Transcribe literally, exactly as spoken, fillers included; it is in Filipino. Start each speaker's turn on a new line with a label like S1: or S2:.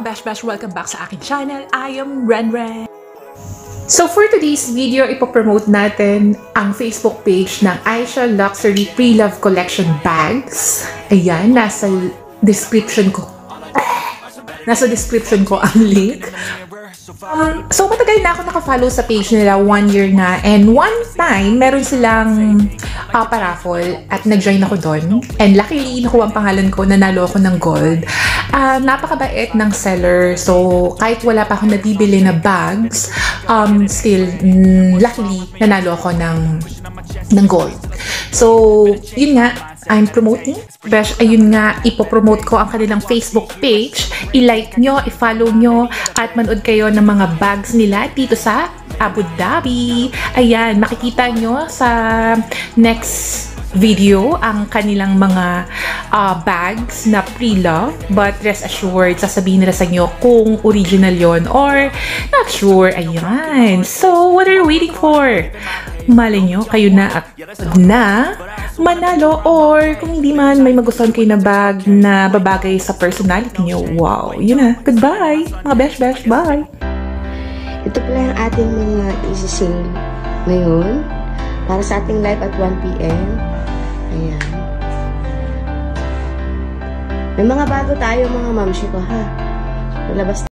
S1: beshbesh, welcome back sa aking channel. I am Renren. So for today's video, ipopromote natin ang Facebook page ng Aisha Luxury Preloved Collection Bags. Ayan, nasa description ko. Nasa description ko ang link. Um, so matagal na ako nakafollow sa page nila, one year na. And one time, meron silang uh, paraffle at nag-join ako doon. And luckily, nakuha ang pangalan ko, nanalo ako ng gold. Uh, napakabait ng seller. So kahit wala pa akong nabibili na bags, um, still, mm, luckily, nanalo ako ng, ng gold. So, yun nga, I'm promoting. Besh, ayun nga, ipopromote ko ang kanilang Facebook page. I-like nyo, i-follow nyo, at manood kayo ng mga bags nila dito sa Abu Dhabi. Ayan, makikita nyo sa next video ang kanilang mga uh, bags na pre-loved. But rest assured, sasabihin nila sa inyo kung original yon or not sure. Ayan. So, what are you waiting for? Malay nyo, kayo na na manalo, or kung hindi man may magustuhan kayo na bag na babagay sa personality nyo. Wow, yun na. Goodbye, mga besh-besh. Bye!
S2: Ito pala yung ating mga isi-sale ngayon para sa ating live at one p m Ayan. May mga bago tayo mga mamshi ko ha. Palabas